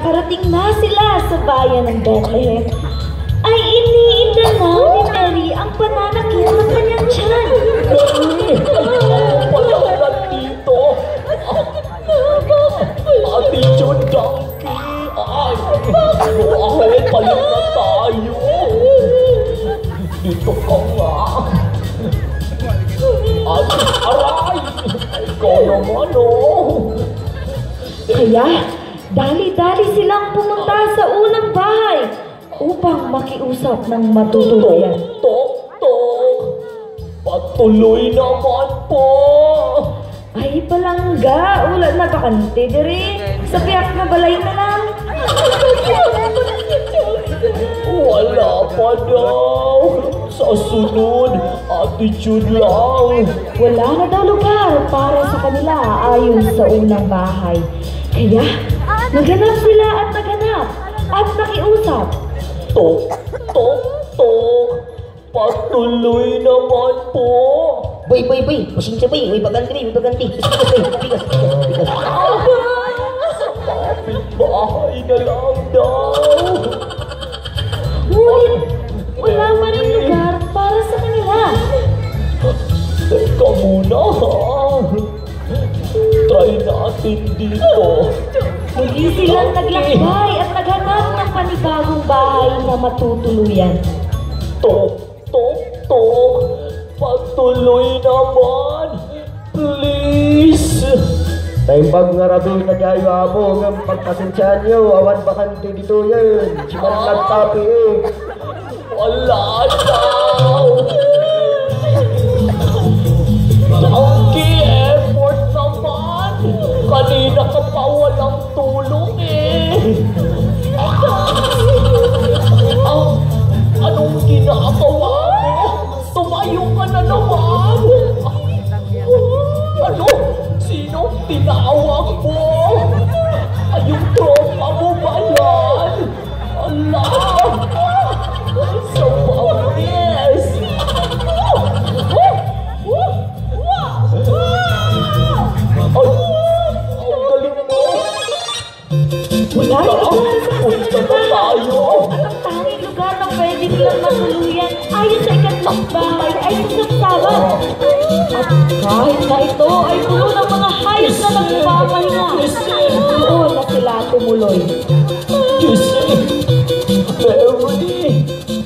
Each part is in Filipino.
nakarating na sila sa bayan ng Bethlehem, ay iniinda na ni Mary ang pananakit ng kanyang tiyan. Ako pala nandito. Ate John Donkey. Ay, palit na tayo. Dito ka nga. Ate, aray! Ikaw naman, oh. Kaya, dali-dali silang pumunta sa unang bahay upang makiusap ng matutuluyan. Tok! Patuloy naman po! Ay, palangga, ulan na bakante diri. Sa piyak na balay na lang. Wala pa daw. Sa sunod, attitude lang. Wala na daw lugar para sa kanila ayon sa unang bahay. Kaya, naganap sila at nakiusap. Tok! Patuloy naman po. Boy, pasensya boy, may baganti. Bigas. Sa kapitbahay na lang daw. Ngunit, wala man rin lugar para sa kanila. Teka muna ha. Try natin dito. Muli silang naglakbay at naghanap ng panibagong bahay na matutuluyan. Tok! Patuloy naman! Please! Taimbang nga rabi na kayo amo ng pagpasensya nyo, awan bakante dito yan. Siman nagtapi eh. Wala daw! Donkey, effort naman! Kanina ka pa walang tulong eh! Anong ginagawa mo? Tumayo ka na naman! Ano? Sinong tinawag mo? Ay, yung tropa mo ba yan? Allah! Sa pangis! Ang galing mo! Wala na lugar sa Punta na tayo! At ang tanging lugar na pwede nilang matuluyan ayon sa ikatlong bahay ay isang sabat. At kahit na ito ay puno ng mga hayop na nagpapahinga, doon na sila tumuloy. Kasi, Mary,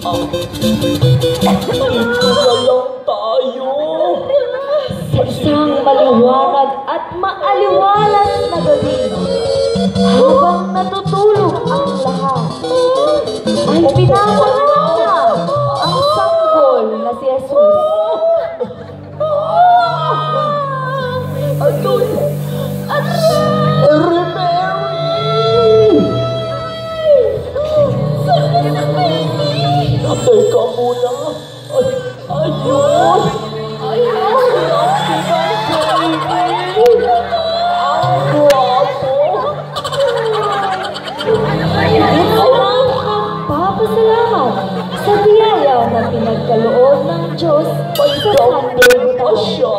dito na lang tayo. Sa isang maliwanag at maaliwalas na gabi, habang natutulog ang lahat, ay pinapanganak na ang sanggol na si Jesus. Teka muna. Ayun! Ang guwapo! Papasalamat sa biyaya na pinagkaloob ng Diyos sa Ganda pa siya!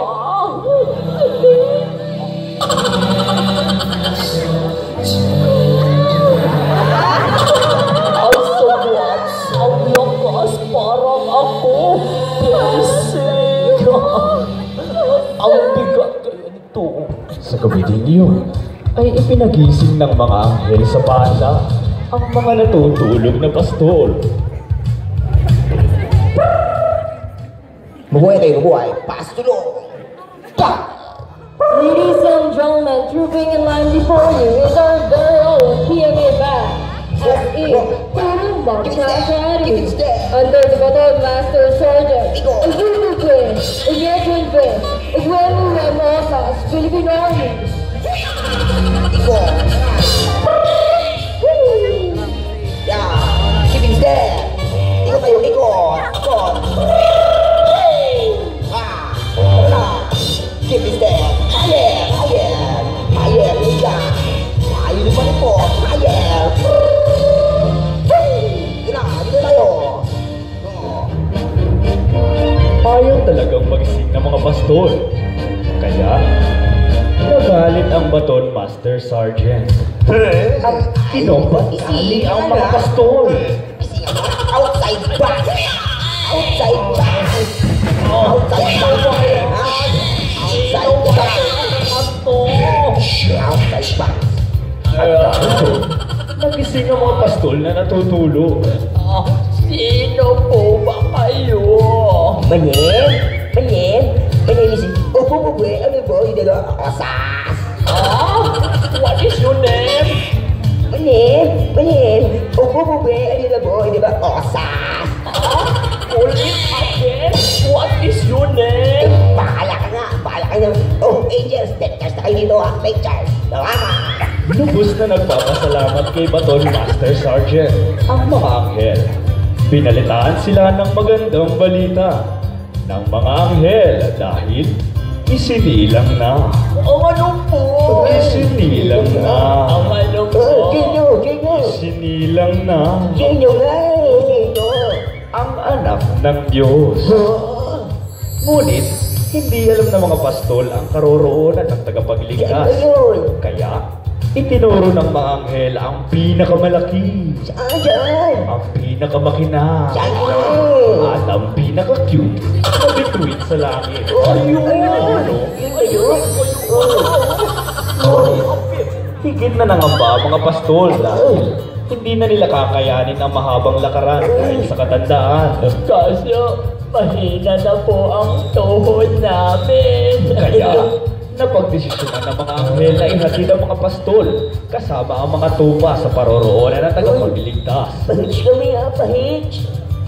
Ang sagat, ang lakas, parang ako. Blessing! Ang bigat kaya nito. Sa gabi din yun, ay ipinagising ng mga anghel sa banda ang mga natutulog na pastol. Mabuhay. Pastulo! Ladies and gentlemen, trooping in line before you is our very own PMA band. As in, under the battle of Master Sergeant, a Zulu twin, a year twin twin, a Guemu Ramosas, Philippine Army. Keep him dead! Ikot tayo, ikot! Keep him dead! Higher! Tayo di pa rin po! Higher! Dito tayo! Ayaw talagang magising ng mga pastol. Kaya, nagalit ang baton Master Sergeant. At Kinobatali ang mga pastol. Outside back! Outside back! Outside back! Outside back! Outside back! Nagising ang mga pastol na natutulog. Sino po ba kayo? Manem? Manem is Opo po ano po? Hindi na asas! What is your name? Manem! Opo po ano na po? Hindi ba asas? Ulit again? What is your name? Bahala ka na! Oh, Angels! Deckers na kayo dito ha! Pictures! Tawama! Lubos na nagpapasalamat kay Baton Master Sergeant ang mga anghel. Pinalitaan sila ng magandang balita ng mga anghel dahil isinilang na. Ang ano po? Isinilang na. Ang ano po? Kinyo! Isinilang na Kinyo nga! Kinyo! ang anak ng Diyos. Ngunit, hindi alam ng mga pastol ang karoroonan ng tagapagligtas. Ayun! Kaya, itinuro ng mga anghel ang pinakamalaki, Saan? ang pinakamakina, Saan? at ang pinaka-cute na bituin sa langit. Ano? Higit na nangamba mga pastol dahil hindi na nila kakayanin ang mahabang lakaran dahil sa katandaan. Kaso, mahina na po ang tuhod namin. Kaya, napagdesisyonan ng mga anghel na ihatid ang mga pastol kasama ang mga tupa sa paroroonan ng tagapagligtas. Pahitch kami ha, pahitch!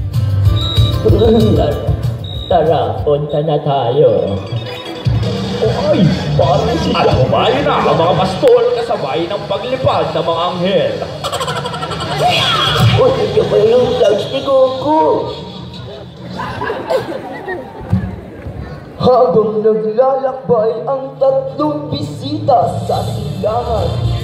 Tara, punta na tayo. Ay, parang sila humayo na ang mga pastol kasabay ng paglipad ng mga anghel. Oh, nandiyan pa yung couch ni Goku! Habang naglalakbay ang tatlong bisita sa silahan,